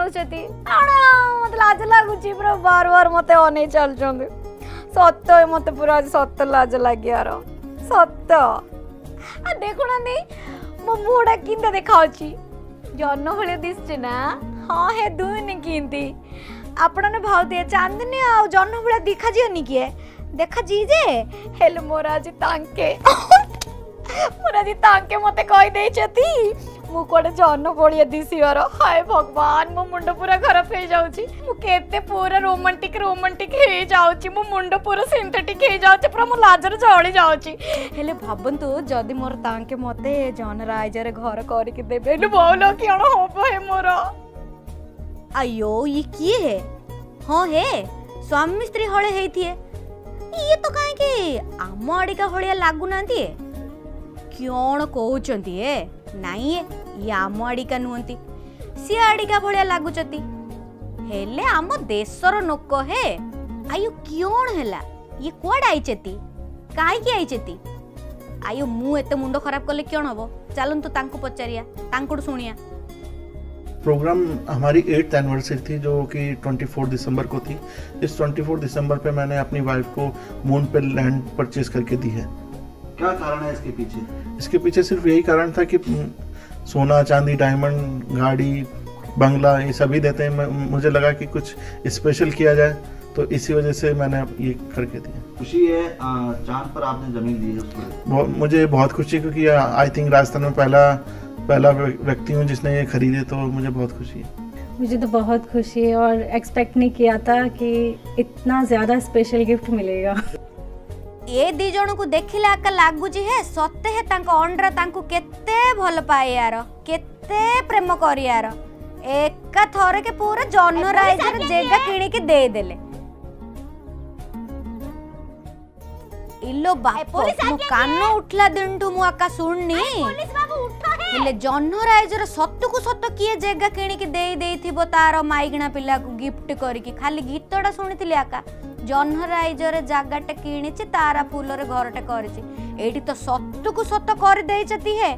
देउछती मत लाज लागुची पूरा बार बार मते अनै चलछन सत्य मते पूरा सत्य लाज लागियार सत्य आ देखुना नहीं मो मुड़ा किंदा देखाउची जन्न भले दिसचे ना हाँ हे दुनी किंती आपण ने भाव दे चांदनी आ जन्न भले दिखा जियनी किए देखा जी जे हेल मोरा जी तांके मोरा जी तांके मते कहि देई छथि मु कोडे जन्न भलिया दिसियार हाय भगवान मो मुंड पूरा खराब हे जाउची मु केते पूरा रोमांटिक हे जाउची मो मुंड पूरा सिंथेटिक हे जाउची पूरा मो लाजर जळी जाउची हेले भाबंतु जदी मोर तांके मते जन राइजर घर करि के देबे नु बोलो किण होबो हे मोर अयो ये की है हां हे स्वामी स्त्री हळे हेथिए ये तो काहे के आम आडिका हळिया लागु नांती क्यों कहउचंती ए नाई ये आम आडिका नुहंती सी आडिका भलिया लागुचती हेले आम देशर नोक हे आयु क्यों हैला ये कोड आइचेती काहे की आइचेती आयु मु एते मुंडो खराब करले क्यों हबो चलन तो तांको पचारिया तांको सुनिया प्रोग्राम हमारी 8th एनिवर्सरी थी जो कि 24 दिसंबर को थी। इस 24 दिसंबर पे मैंने अपनी वाइफ को मून पे लैंड परचेज करके दी है। क्या कारण है इसके पीछे? इसके पीछे सिर्फ यही कारण था कि सोना चांदी डायमंड गाड़ी बंगला ये सभी देते हैं, मुझे लगा कि कुछ स्पेशल किया जाए तो इसी वजह से मैंने ये करके दिया। खुशी है चांद पर आपने जमीन ली है उसको? मुझे बहुत खुशी, क्योंकि आई थिंक राजस्थान में पहला व्यक्ति हूँ जिसने ये खरीदे, तो मुझे बहुत खुशी है। मुझे तो बहुत खुशी है और एक्सपेक्ट नहीं किया था कि इतना ज़्यादा स्पेशल गिफ्ट मिलेगा। ये दी जन को देखिला का लागुची है सत्य है तांको अंडरा तांको केते भल पाए यार केते प्रेम कर यार एका थरे के पूरा जन्न राइजर जेगा किणी के दे देले इलो बाप मो कान उठला दिनटू मु आका सुननी हेले जन्न राइजर सत्तु को सत्त किए जेगा किणी के दे देथिबो तार माइगणा पिला को गिफ्ट करिके खाली गीतडा सुनिथिली आका जन्न राइजर जागाटे किणीची तारा फूलरे घरटे करिची एठी तो सत्तु को सत्त कर देइचती है।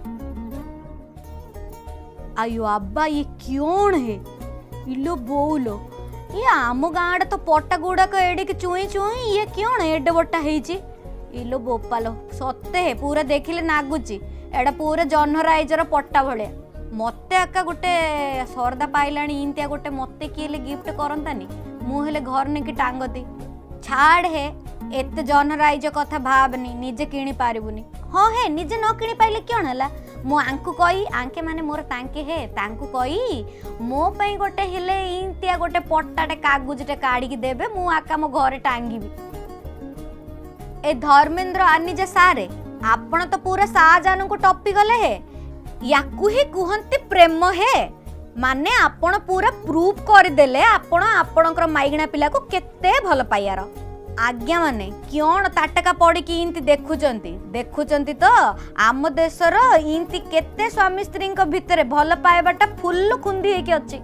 आयो अब्बा ये क्यों है इलो बोलो ये आम गाँडे तो पट्टा गुड़ाक एडिक चुई चुई ये क्यों एडे बट्टा हेची इलो बोपालो सत्ते है पूरा देखिले नागुची एडा पूरा जन्न राइजर पट्टा भले मते आका गोटे सरदा पाइलानी इंतिया गोटे मते किए गिफ्ट करंतानी मु हेले घर ने की टांगती छाड़ है एते जन्न राइज कथा भावनी निजे किणी पारिबुनी हाँ है निजे न किणी पाइले क्यों हला मो आंकु कही आंके माने मोर तांके हे तांकु कही मो पई गोटे हेले इंतिया गोटे पट्टाटे कागजटे काढी की देबे मु आका मो घरे टांगीबी ए धर्मेंद्र आनिजे सारे आपण तो पूरा साजान को टॉपी गले है याकु ही कुहंती प्रेम है माने आपण पूरा प्रूफ कर देले आपण आपणकर माइगणा पिला को केते भल पाइयार आज्ञा माने क्यों ताटका पड़ी कि इंती देखुचंती तो आम देशर इंती केते स्वामी स्त्री भितर भल पाइबाटा फुल खुंदी हेकी अछि।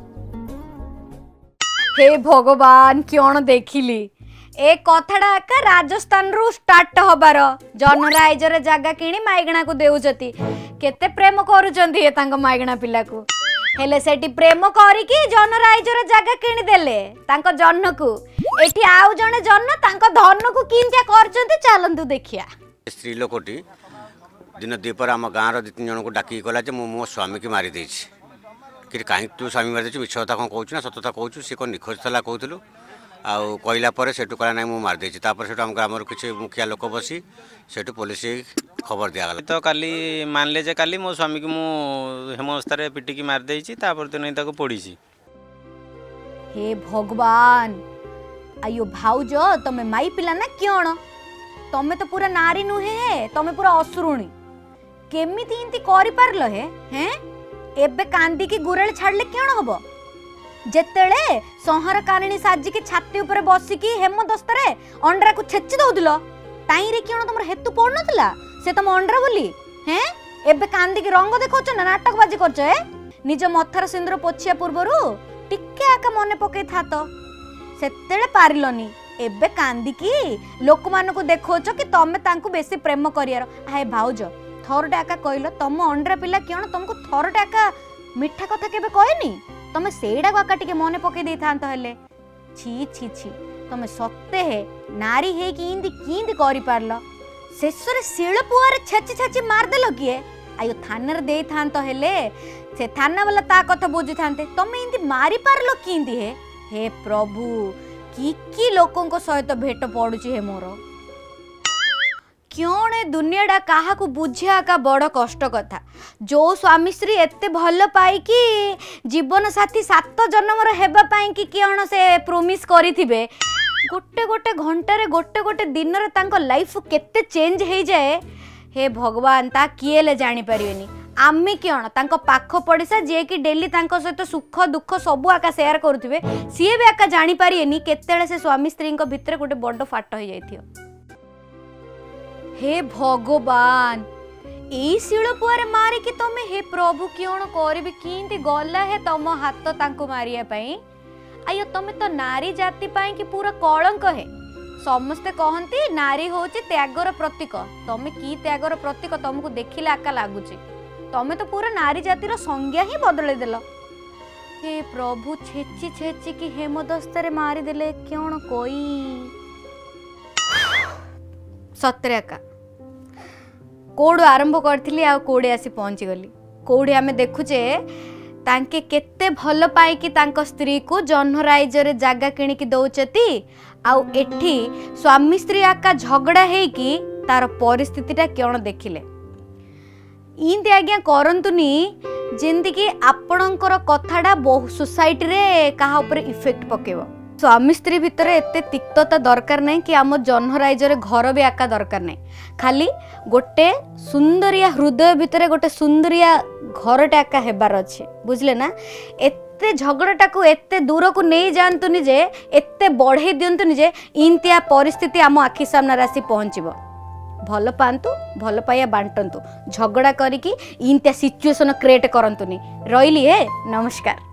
हे भगवान क्यों देखिली ए कथाटा का राजस्थान रु स्टार्ट हबार जन्न राइजर जागा किणी माइगणा को देउचती केते प्रेम करूचंती ए तांग माइगणा पिला को हेले सेठी प्रेम करिकी जन्न राइजर जागा किणी देले तांक जन्न को एठी आउ जने जन्न तांक धन को किंतिया करचंती चलंतु देखिया। स्त्री लोकटी दिन दीपर आम गाँव दी तीन जन को डाकी गला जे मो स्वामी की मारी देछि कि कहीं तू स्वामी मारी देछि मिछ कथा कोन कहूछ ना सतता कहूछ से कोन निखोज थला कहूथलु आ कहला पर सेटु कला नै मो मार देछि तापर सेटु हम ग्रामर किछि मुखिया लोक बसी सेटु पुलिस खबर दिया गला तो काली मानले जे काली मो स्वामी की मो हेमस्तारे पिटी की मार देछि तापर तो नै ताको पड़ीछि। हे भगवान आयो भाउजो तमे माई पिला ना क्यों तमे तो पूरा नारी नुहे है तमे पूरा असुरुणी केमिति इंती करि पारलो है हैं एबे कांदी की गुरेल छाड़ले क्यों हबो जेतेले सहर कारिणी साजी की छाती ऊपर बसिकी हेम दस्तरे अंडरा को छेची दउदिलो ताई रे क्यों तमर हेतु पड़ नथला से तम अंडरा बोली हैं एबे कांदी की रंग देखौछ ना नाटक बाजी करछ ए निज मथर सिंदूर पोछिया पूर्वरु टिके आका मने पके था तो सेतेले पारिलोनी एबे कांदी की लोक मान को देखौछ कि तमे तांकु बेसी प्रेम करियार हाय भाउज थरटे आका कहलो तम अंडरा पिला क्यों तुमको थरटे आका मिठा कथा केबे कहनी तमे सेडा को टिके मने पके दे थांत हेले छी छी छी तमे सत्ते है नारी है कि इंदी किंदी करि पारलो शेषरे शिल पुआरे छेची छेची मार देलो किए आयो थाना रे दे थांत हेले से थाना वाला ता कथा बुझी थांते तमे इंदी मारी पारलो किंदी हे प्रभु की लोकों को सहित भेट पड़ुची है मोर क्यों ए दुनियाटा क्या बुझिया का बड़ कष्ट कथा जो स्वामी स्त्री एते भल पाई कि जीवन साथी 7 जन्मर हेबा पाई कि क्यों से प्रोमिस करिथिबे गोटे गोटे घंटे गोटे दिन रे तांको लाइफ केते चेंज हो जाए हे भगवान ता किए ले जानी परिवेनी आमे क्यों तांको पाख पड़िसा जे कि डेली तांको सहित सुख दुख सबु आका शेयर करुथिबे सीए भी आका जानी परिवेनी केतेले से स्वामी स्त्री को भितर गोटे बड़ फाट हो जाइथियो हे भगवान एई शिलपुआरे मारे कि तमे हे प्रभु क्यों करबी किंती गला है तम हाथ तांको मारिया पई आयो तमे तो नारी जाति पाई कि पूरा कलंक है समस्ते कहती नारी होची त्यागर प्रतीक तमे की त्यागर प्रतीक तुमको देखिले आका लागुची तमे तो पूरा नारी जातिर संज्ञा ही बदले देल हे प्रभु छेची छेची कि हेमदस्तारे मारी देले क्यों कोई सतरे आका कोड़ आरंभ करी आ कोड़े आसी पहुँची गली कोड़े आमे देखुचे तांके केते भल पाई कि तांको स्त्री को जन्हराइज रे जागा किणिकी दौचती आउ एठी स्वामी स्त्री आका झगड़ा है कि तार परिस्थितिटा क्यों देखिले इंती आज्ञा करंतुनी जेंति कि आपणकर कथाटा बहु सोसाइटी रे कहा ऊपर इफेक्ट पकेबो स्वामी स्त्री भितर एते तिक्तता दरकार नहीं कि आम जन्हराइज रे घर भी आका दरकार नहीं खाली गोटे सुंदरिया हृदय भितर गोटे सुंदरिया घरटा आका हेबार अच्छे बुझले ना एते झगड़ाटा को एते दूर को नहीं जानतुनी जे एते बढ़े दियंतुनी जे इंतिया परिस्थिति आम आखि सामने आसी पहुँचब भल पातु भल पाइया बांटंतु झगड़ा करिकी इंतिया सिचुएशन क्रिएट करंतुनी रही है नमस्कार।